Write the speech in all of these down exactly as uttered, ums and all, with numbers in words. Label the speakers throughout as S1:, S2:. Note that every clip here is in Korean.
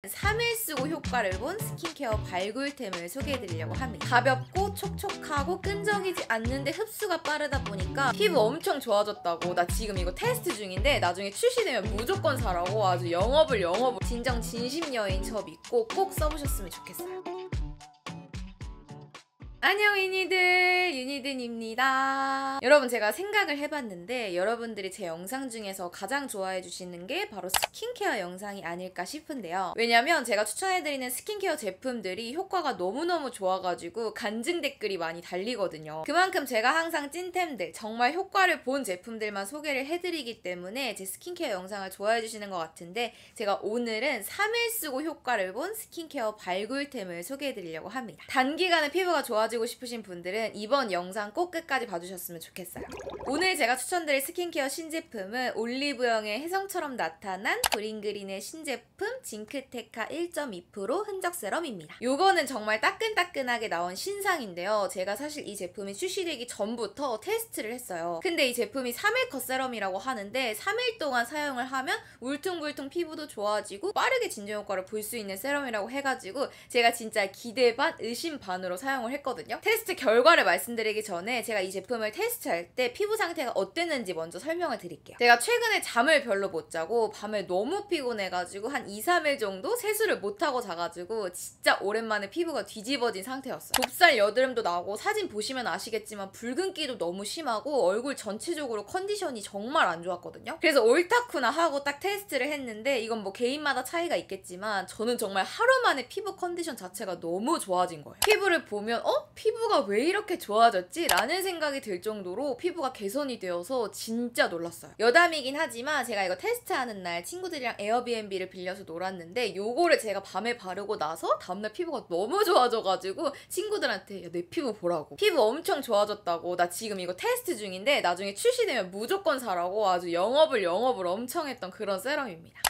S1: 삼 일 쓰고 효과를 본 스킨케어 발굴템을 소개해드리려고 합니다. 가볍고 촉촉하고 끈적이지 않는데 흡수가 빠르다 보니까 피부 엄청 좋아졌다고. 나 지금 이거 테스트 중인데 나중에 출시되면 무조건 사라고. 아주 영업을 영업을. 진정 진심 여인 저 믿고 꼭 써보셨으면 좋겠어요. 안녕 유니들, 유니든입니다. 여러분, 제가 생각을 해봤는데 여러분들이 제 영상 중에서 가장 좋아해 주시는 게 바로 스킨케어 영상이 아닐까 싶은데요. 왜냐면 제가 추천해드리는 스킨케어 제품들이 효과가 너무너무 좋아가지고 간증 댓글이 많이 달리거든요. 그만큼 제가 항상 찐템들, 정말 효과를 본 제품들만 소개를 해드리기 때문에 제 스킨케어 영상을 좋아해 주시는 것 같은데, 제가 오늘은 삼 일 쓰고 효과를 본 스킨케어 발굴템을 소개해드리려고 합니다. 단기간에 피부가 좋아지고 싶으신 분들은 이번 영상 꼭 끝까지 봐주셨으면 좋겠어요. 오늘 제가 추천드릴 스킨케어 신제품은 올리브영의 혜성처럼 나타난 브링그린의 신제품 징크테카 일 점 이 퍼센트 흔적 세럼입니다. 요거는 정말 따끈따끈하게 나온 신상인데요. 제가 사실 이 제품이 출시되기 전부터 테스트를 했어요. 근데 이 제품이 삼 일 컷 세럼이라고 하는데 삼 일 동안 사용을 하면 울퉁불퉁 피부도 좋아지고 빠르게 진정 효과를 볼 수 있는 세럼이라고 해가지고 제가 진짜 기대 반 의심 반으로 사용을 했거든요. 테스트 결과를 말씀드리기 전에 제가 이 제품을 테스트할 때 피부 상태가 어땠는지 먼저 설명을 드릴게요. 제가 최근에 잠을 별로 못 자고 밤에 너무 피곤해가지고 한 이, 삼 일 정도 세수를 못하고 자가지고 진짜 오랜만에 피부가 뒤집어진 상태였어요. 좁쌀 여드름도 나고, 사진 보시면 아시겠지만 붉은기도 너무 심하고 얼굴 전체적으로 컨디션이 정말 안 좋았거든요. 그래서 옳다쿠나 하고 딱 테스트를 했는데, 이건 뭐 개인마다 차이가 있겠지만 저는 정말 하루 만에 피부 컨디션 자체가 너무 좋아진 거예요. 피부를 보면 어? 피부가 왜 이렇게 좋아졌지? 라는 생각이 들 정도로 피부가 개선이 되어서 진짜 놀랐어요. 여담이긴 하지만 제가 이거 테스트하는 날 친구들이랑 에어비앤비를 빌려서 놀았는데, 요거를 제가 밤에 바르고 나서 다음날 피부가 너무 좋아져가지고 친구들한테 야, 내 피부 보라고, 피부 엄청 좋아졌다고, 나 지금 이거 테스트 중인데 나중에 출시되면 무조건 사라고 아주 영업을 영업을 엄청 했던 그런 세럼입니다.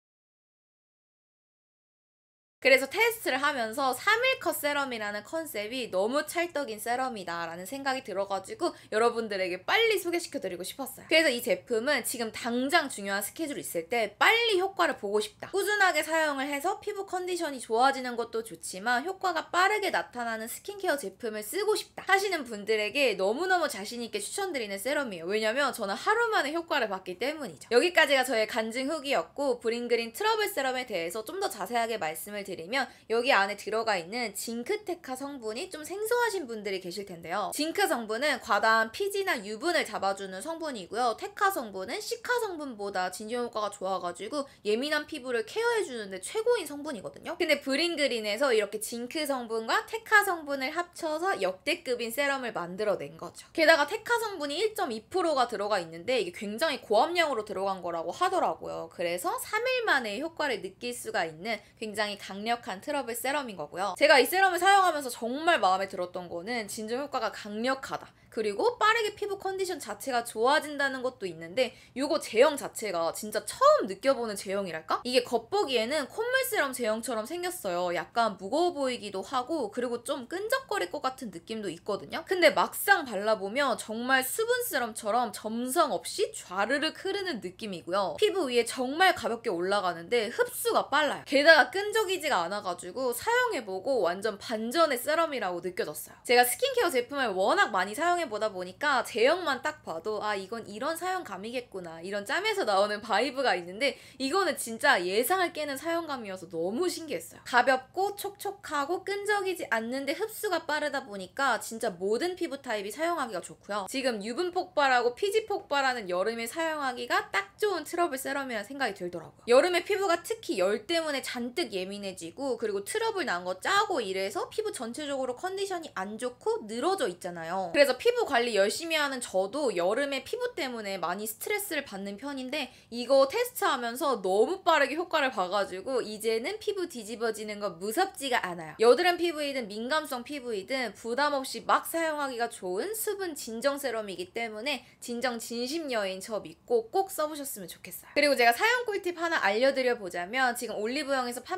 S1: 그래서 테스트를 하면서 삼 일 컷 세럼이라는 컨셉이 너무 찰떡인 세럼이다 라는 생각이 들어가지고 여러분들에게 빨리 소개시켜드리고 싶었어요. 그래서 이 제품은 지금 당장 중요한 스케줄이 있을 때 빨리 효과를 보고 싶다, 꾸준하게 사용을 해서 피부 컨디션이 좋아지는 것도 좋지만 효과가 빠르게 나타나는 스킨케어 제품을 쓰고 싶다 하시는 분들에게 너무너무 자신있게 추천드리는 세럼이에요. 왜냐면 저는 하루 만에 효과를 봤기 때문이죠. 여기까지가 저의 간증 후기였고, 브링그린 트러블 세럼에 대해서 좀 더 자세하게 말씀을 드리면 여기 안에 들어가 있는 징크테카 성분이 좀 생소하신 분들이 계실 텐데요. 징크 성분은 과다한 피지나 유분을 잡아주는 성분이고요. 테카 성분은 시카 성분보다 진정 효과가 좋아가지고 예민한 피부를 케어해주는데 최고인 성분이거든요. 근데 브링그린에서 이렇게 징크 성분과 테카 성분을 합쳐서 역대급인 세럼을 만들어낸 거죠. 게다가 테카 성분이 일 점 이 퍼센트가 들어가 있는데 이게 굉장히 고함량으로 들어간 거라고 하더라고요. 그래서 삼 일 만에 효과를 느낄 수가 있는 굉장히 강력한 트러블 세럼인 거고요. 제가 이 세럼을 사용하면서 정말 마음에 들었던 거는 진정 효과가 강력하다, 그리고 빠르게 피부 컨디션 자체가 좋아진다는 것도 있는데, 이거 제형 자체가 진짜 처음 느껴보는 제형이랄까? 이게 겉보기에는 콧물 세럼 제형처럼 생겼어요. 약간 무거워 보이기도 하고 그리고 좀 끈적거릴 것 같은 느낌도 있거든요. 근데 막상 발라보면 정말 수분 세럼처럼 점성 없이 좌르륵 흐르는 느낌이고요. 피부 위에 정말 가볍게 올라가는데 흡수가 빨라요. 게다가 끈적이지가 않아가지고 사용해보고 완전 반전의 세럼이라고 느껴졌어요. 제가 스킨케어 제품을 워낙 많이 사용해 보다 보니까 제형만 딱 봐도 아, 이건 이런 사용감이겠구나, 이런 짬에서 나오는 바이브가 있는데, 이거는 진짜 예상을 깨는 사용감이어서 너무 신기했어요. 가볍고 촉촉하고 끈적이지 않는데 흡수가 빠르다 보니까 진짜 모든 피부 타입이 사용하기가 좋고요. 지금 유분 폭발하고 피지 폭발하는 여름에 사용하기가 딱 좋은 트러블 세럼이라는 생각이 들더라고요. 여름에 피부가 특히 열 때문에 잔뜩 예민해지고 그리고 트러블 난 거 짜고 이래서 피부 전체적으로 컨디션이 안 좋고 늘어져 있잖아요. 그래서 피부 관리 열심히 하는 저도 여름에 피부 때문에 많이 스트레스를 받는 편인데, 이거 테스트하면서 너무 빠르게 효과를 봐가지고 이제는 피부 뒤집어지는 거 무섭지가 않아요. 여드름 피부이든 민감성 피부이든 부담 없이 막 사용하기가 좋은 수분 진정 세럼이기 때문에 진정 진심 여인 저 믿고 꼭 써보셨으면 좋겠어요. 그리고 제가 사용 꿀팁 하나 알려드려 보자면, 지금 올리브영에서 판매 중인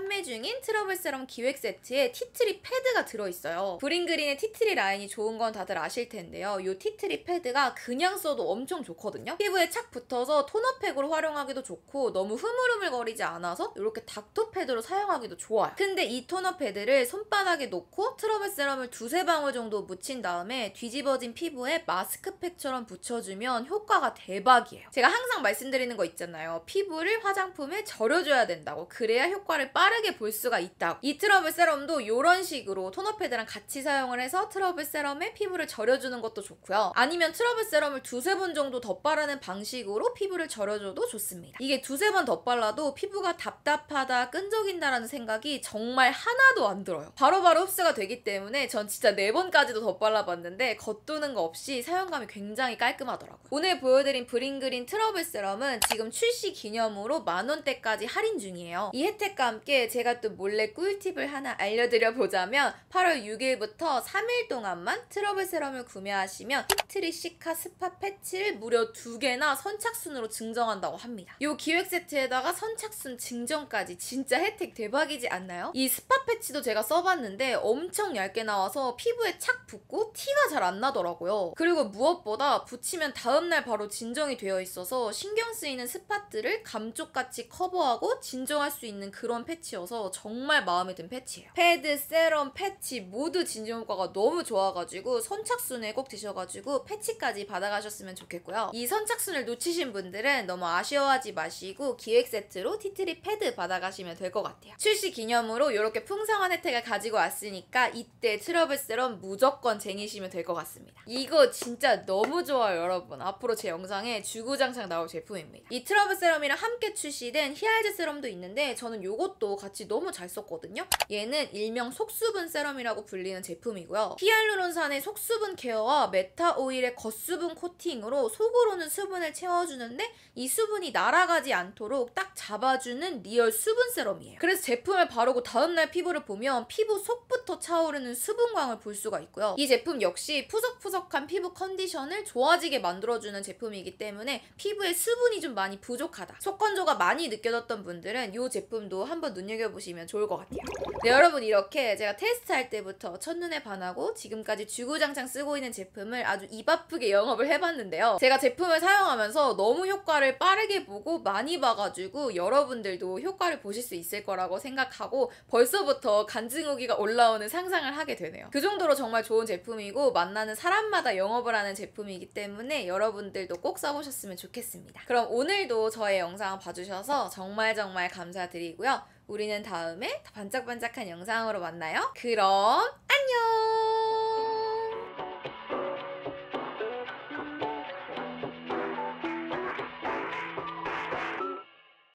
S1: 브링그린 트러블 세럼 기획 세트에 티트리 패드가 들어있어요. 브링그린의 티트리 라인이 좋은 건 다들 아실 텐데요. 이 티트리 패드가 그냥 써도 엄청 좋거든요. 피부에 착 붙어서 토너팩으로 활용하기도 좋고 너무 흐물흐물거리지 않아서 이렇게 닥터 패드로 사용하기도 좋아요. 근데 이 토너 패드를 손바닥에 놓고 트러블 세럼을 두세 방울 정도 묻힌 다음에 뒤집어진 피부에 마스크팩처럼 붙여주면 효과가 대박이에요. 제가 항상 말씀드리는 거 있잖아요. 피부를 화장품에 절여줘야 된다고. 그래야 효과를 빠르게 볼 수가 있다고. 이 트러블 세럼도 이런 식으로 토너 패드랑 같이 사용을 해서 트러블 세럼에 피부를 절여주는 것도 좋고요. 아니면 트러블 세럼을 두세 번 정도 덧바르는 방식으로 피부를 절여줘도 좋습니다. 이게 두세 번 덧발라도 피부가 답답하다, 끈적인다라는 생각이 정말 하나도 안 들어요. 바로바로 흡수가 되기 때문에 전 진짜 네 번까지도 덧발라봤는데 겉도는 거 없이 사용감이 굉장히 깔끔하더라고요. 오늘 보여드린 브링그린 트러블 세럼은 지금 출시 기념으로 만원대까지 할인 중이에요. 이 혜택과 함께 제가 또 몰래 꿀팁을 하나 알려드려 보자면 팔월 육일부터 삼 일 동안만 트러블 세럼을 구매하시면 티트리 시카 스파 패치를 무려 두 개나 선착순으로 증정한다고 합니다. 이 기획 세트에다가 선착순 증정까지 진짜 혜택 대박이지 않나요? 이 스파 패치도 제가 써봤는데 엄청 얇게 나와서 피부에 착 붙고 티가 잘 안 나더라고요. 그리고 무엇보다 붙이면 다음날 바로 진정이 되어 있어서 신경 쓰이는 스팟들을 감쪽같이 커버하고 진정할 수 있는 그런 패치여서 정말 마음에 든 패치예요. 패드, 세럼, 패치 모두 진정 효과가 너무 좋아가지고 선착순에 꼭 드셔가지고 패치까지 받아가셨으면 좋겠고요. 이 선착순을 놓치신 분들은 너무 아쉬워하지 마시고 기획 세트로 티트리 패드 받아가시면 될 것 같아요. 출시 기념으로 이렇게 풍성한 혜택을 가지고 왔으니까 이때 트러블 세럼 무조건 쟁이시면 될 것 같습니다. 이거 진짜 너무 좋아요, 여러분. 앞으로 제 영상에 주구장창 나올 제품입니다. 이 트러블 세럼이랑 함께 출시된 히알제 세럼도 있는데 저는 이것도 같이 너무 잘 썼거든요. 얘는 일명 속수분 세럼이라고 불리는 제품이고요. 히알루론산의 속수분 케어와 메타 오일의 겉수분 코팅으로 속으로는 수분을 채워주는데 이 수분이 날아가지 않도록 딱 잡아주는 리얼 수분 세럼이에요. 그래서 제품을 바르고 다음날 피부를 보면 피부 속부터 차오르는 수분광을 볼 수가 있고요. 이 제품 역시 푸석푸석한 피부 컨디션을 좋아지게 만들어주는 제품이기 때문에 피부에 수분이 좀 많이 부족하다, 속건조가 많이 느껴졌던 분들은 이 제품도 한번 눈여겨보시면 좋을 것 같아요. 네, 여러분, 이렇게 제가 테스트할 때부터 첫눈에 반하고 지금까지 주구장창 쓰고 있는 제품을 아주 입 아프게 영업을 해봤는데요. 제가 제품을 사용하면서 너무 효과를 빠르게 보고 많이 봐가지고 여러분들도 효과를 보실 수 있을 거라고 생각하고 벌써부터 간증후기가 올라오는 상상을 하게 되네요. 그 정도로 정말 좋은 제품이고 만나는 사람마다 영업을 하는 제품이기 때문에 여러분들도 꼭 써보셨으면 좋겠습니다. 그럼 오늘도 저의 영상 봐주셔서 정말 정말 감사드리고요. 우리는 다음에 더 반짝반짝한 영상으로 만나요. 그럼 안녕!